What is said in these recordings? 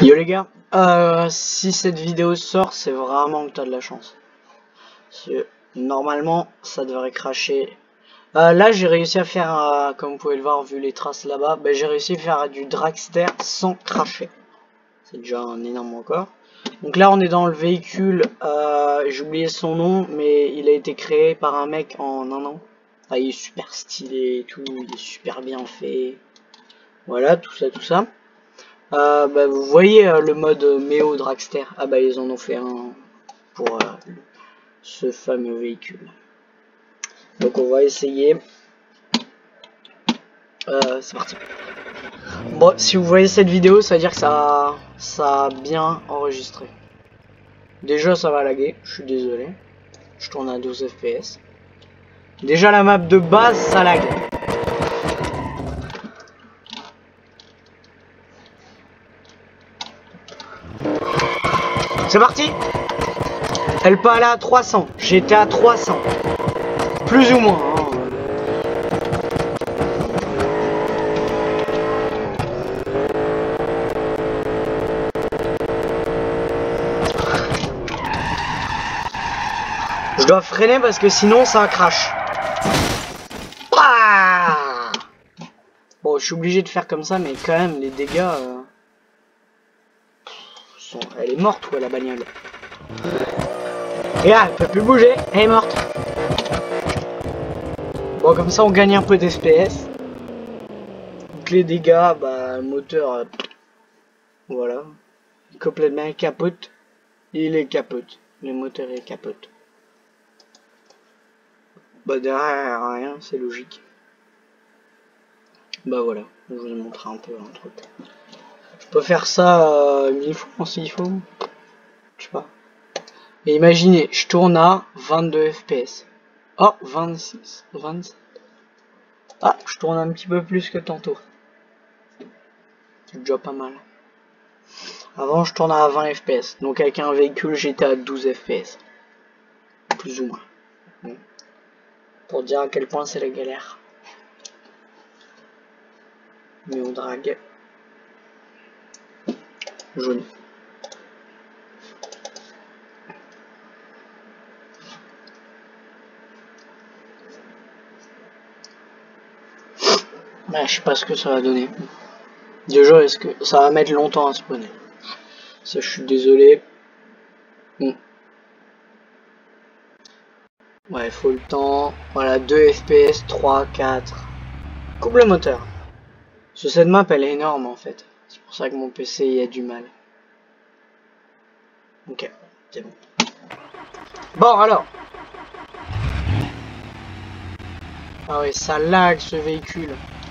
Yo les gars, si cette vidéo sort, c'est vraiment que t'as de la chance. Parce que normalement, ça devrait cracher. Là, j'ai réussi à faire, comme vous pouvez le voir, vu les traces là-bas, j'ai réussi à faire du dragster sans cracher. C'est déjà un énorme record. Donc là, on est dans le véhicule, j'ai oublié son nom, mais il a été créé par un mec en un an. Ah, il est super stylé et tout, il est super bien fait. Voilà, tout ça. Vous voyez le mode Méo Dragster. Ah bah ils en ont fait un pour ce fameux véhicule. Donc on va essayer. C'est parti. Bon, si vous voyez cette vidéo, ça veut dire que ça a bien enregistré. Déjà ça va laguer, je suis désolé. Je tourne à 12 fps. Déjà la map de base ça lag. C'est parti. Elle peut aller à 300. J'étais à 300. Plus ou moins. Hein. Je dois freiner parce que sinon ça crache. Ah, bon, je suis obligé de faire comme ça, mais quand même, les dégâts... Elle est morte, quoi, la bagnole. Et là, elle peut plus bouger, elle est morte. Bon, comme ça, on gagne un peu d'FPS. Donc les dégâts, le moteur... voilà. Complètement capote. Il est capote. Le moteur est capote. Derrière rien, c'est logique. Voilà, je vous ai montré un peu un truc. Je peux faire ça 1000 fois s'il faut. Je sais pas. Et imaginez, je tourne à 22 fps. Oh, 26, 27. Ah, je tourne un petit peu plus que tantôt. C'est déjà pas mal. Avant, je tournais à 20 fps. Donc avec un véhicule, j'étais à 12 fps. Plus ou moins. Bon. Pour dire à quel point c'est la galère. Mais on drague. Jaune. Je sais pas ce que ça va donner. Déjà, est-ce que ça va mettre longtemps à spawner? Ça, je suis désolé. Ouais, il faut le temps. Voilà, 2 fps, 3, 4. Coupe le moteur. Parce que cette map, elle est énorme en fait. C'est pour ça que mon PC y a du mal. Ok, c'est bon. Bon, alors. Ah ouais, ça lag ce véhicule.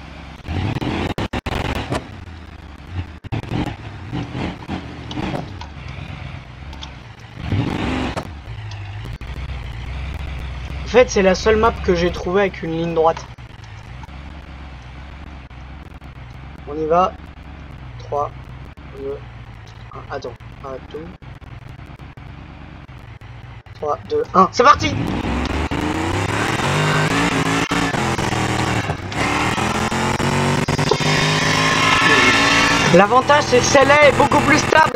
En fait, c'est la seule map que j'ai trouvée avec une ligne droite. On y va. 3, 2, 1. Attends. 1, 2. 3, 2, 1. C'est parti! L'avantage, c'est que celle-là est beaucoup plus stable.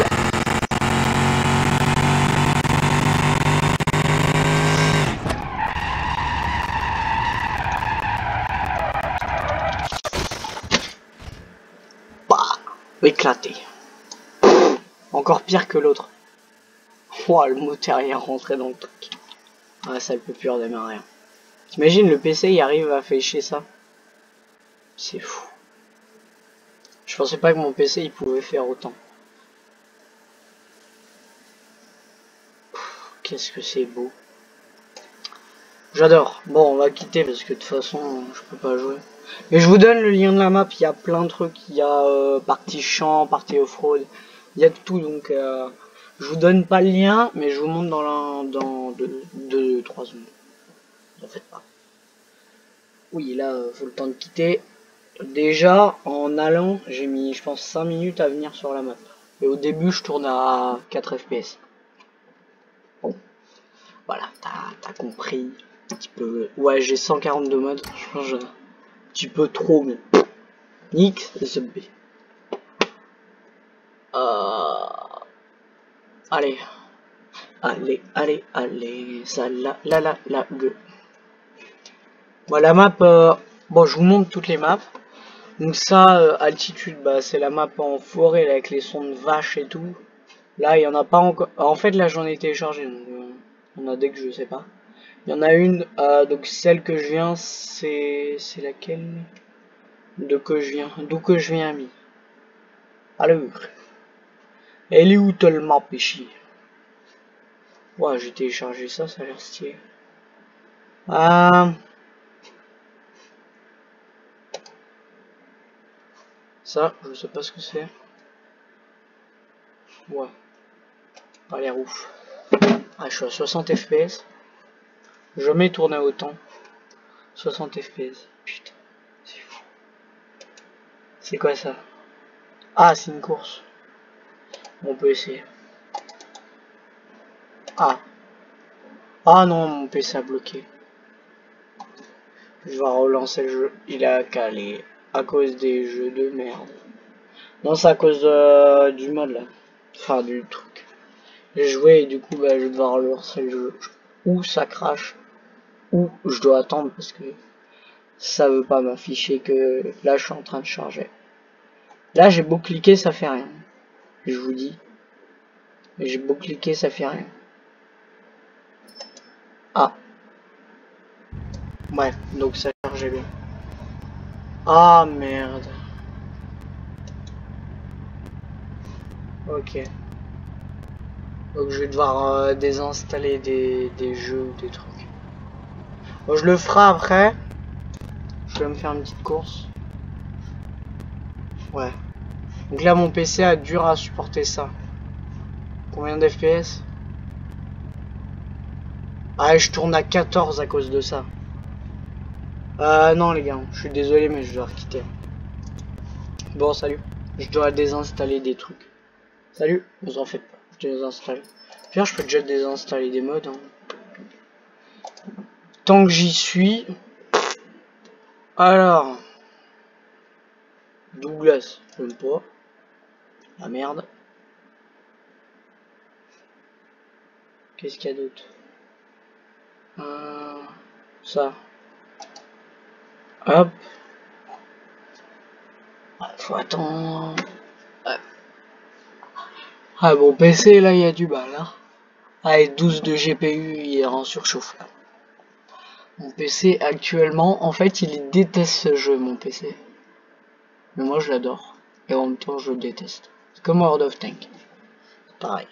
Éclaté. Encore pire que l'autre. Ouah, le moteur est rentré dans le truc. Ah, ça, elle peut plus redémarrer. T'imagines, le PC, il arrive à afficher ça. C'est fou. Je pensais pas que mon PC, il pouvait faire autant. Qu'est-ce que c'est beau. J'adore. Bon, on va quitter parce que de toute façon, je peux pas jouer. Mais je vous donne le lien de la map. Il y a plein de trucs. Il y a partie champ, partie off-road. Il y a de tout. Donc, je vous donne pas le lien, mais je vous montre dans 2-3 secondes. Ne faites pas. Oui, là, faut le temps de quitter. Déjà, en allant, j'ai mis, je pense, 5 minutes à venir sur la map. Et au début, je tourne à 4 fps. Bon. Voilà, t'as compris. Un petit peu. Ouais, j'ai 142 modes. Je pense que un petit peu trop, mais. X, B. Allez. Allez, allez, allez. Ça, la, gueule. Bon, la map, bon, je vous montre toutes les maps. Donc ça, altitude, bah, c'est la map en forêt là, avec les sons de vaches et tout. Là, il y en a pas encore. En fait, là, j'en ai téléchargé. Donc, on a des que je sais pas. Il y en a une, donc celle que je viens, c'est laquelle? D'où que je viens, ami. Alors, elle est où le map ici? Ouais, j'ai téléchargé ça, ça a l'air stylé. Ça, je sais pas ce que c'est. Ouais, pas l'air ouf. Ah, je suis à 60 FPS. Jamais tourné autant. 60 FPS. Putain, c'est fou. C'est quoi ça? Ah, c'est une course. On peut essayer. Ah. Ah non, mon PC a bloqué. Je vais relancer le jeu. Il a calé. À cause des jeux de merde. Non, c'est à cause du mode là. Enfin, du truc. J'ai joué et du coup, bah, je vais devoir relancer le jeu. Ou ça crache. Ou je dois attendre parce que ça veut pas m'afficher que là je suis en train de charger. Là, j'ai beau cliquer, ça fait rien. Je vous dis. J'ai beau cliquer, ça fait rien. Ah. Ouais, donc ça chargeait bien. Ah merde. Ok. Donc je vais devoir désinstaller des jeux ou des trucs. Bon, je le ferai après. Je vais me faire une petite course. Ouais. Donc là mon PC a dur à supporter ça. Combien d'FPS? Ah, je tourne à 14 à cause de ça. Non les gars, je suis désolé mais je dois quitter. Bon salut. Je dois désinstaller des trucs. Salut, vous en faites pas. Je désinstalle. Puis je peux déjà désinstaller des mods. Hein. Tant que j'y suis. Alors. Douglas, j'aime pas. La merde. Qu'est-ce qu'il y a d'autre? Ça. Hop. Ah, faut attendre. Ouais. Ah bon, PC là, il y a du bal. Hein. Ah, et 12 de GPU, il est en surchauffe là. Mon PC actuellement, en fait, il déteste ce jeu, mon PC. Mais moi, je l'adore. Et en même temps, je le déteste. C'est comme World of Tanks. Pareil.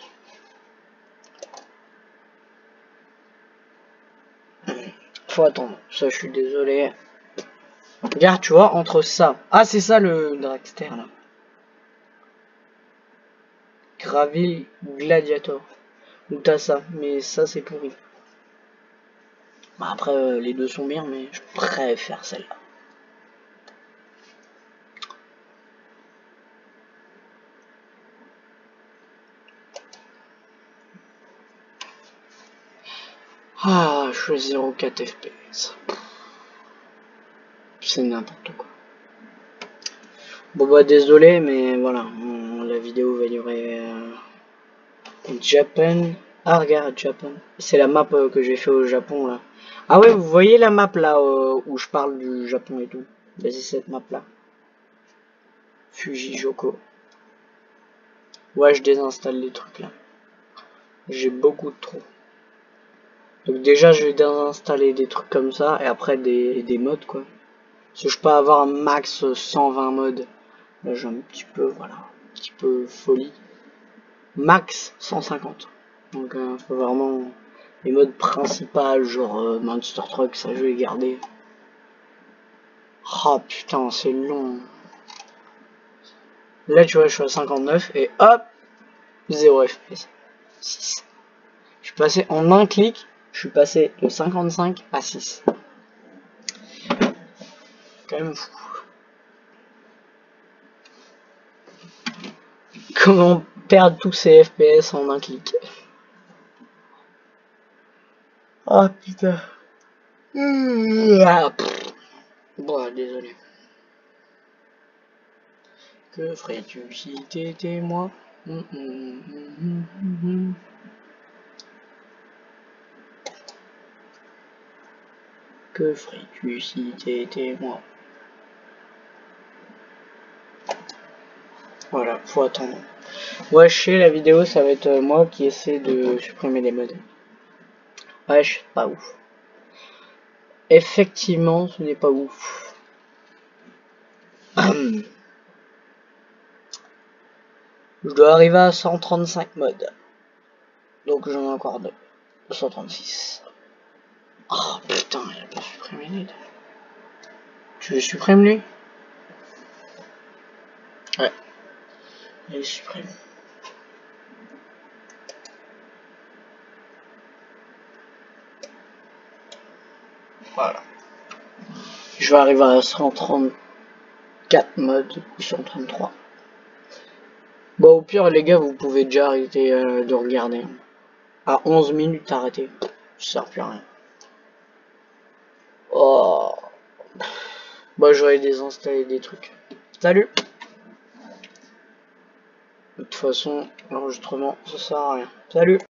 Faut attendre. Ça, je suis désolé. Regarde, tu vois, entre ça. Ah, c'est ça le Dragster là. Graville Gladiator. Ou t'as ça, mais ça c'est pourri. Bah, après, les deux sont bien, mais je préfère celle-là. Ah, je suis 0,4 FPS. C'est n'importe quoi. Bon bah désolé, mais voilà, la vidéo va durer... Japan. Ah regarde, Japan. C'est la map que j'ai fait au Japon là. Ah ouais, vous voyez la map là où je parle du Japon et tout. Bah, c'est cette map là. Fujijoko. Ouais, je désinstalle les trucs là. J'ai beaucoup de trous. Donc déjà, je vais désinstaller des trucs comme ça et après des mods quoi. Parce que je peux avoir un max 120 mods. Là, j'ai un petit peu, voilà, un petit peu folie. Max 150. Donc faut vraiment les modes principaux, genre Monster Truck, ça je vais garder. Oh putain, c'est long. Là, tu vois, je suis à 59 et hop, 0 FPS. 6. Je suis passé en un clic, je suis passé de 55 à 6. Quand même fou. Comment perdre tous ces FPS en un clic? Ah putain. Ah, bon, désolé. Que ferais-tu si t'étais moi? Que ferais-tu si t'étais moi? Voilà, faut attendre. Wesh, la vidéo, ça va être moi qui essaie de supprimer les mods. Wesh, pas ouf. Effectivement, ce n'est pas ouf. Je dois arriver à 135 mods. Donc j'en ai encore 2. 136. Oh putain, il a pas supprimé les deux. Tu le supprimes lui? Ouais. Il supprime. Voilà. Je vais arriver à 134 modes ou 133. Bon, au pire, les gars, vous pouvez déjà arrêter de regarder. À 11 minutes, arrêtez. Ça sert plus à rien. Oh. Bah, j'aurais désinstallé des trucs. Salut. De toute façon, l'enregistrement, ça sert à rien. Salut.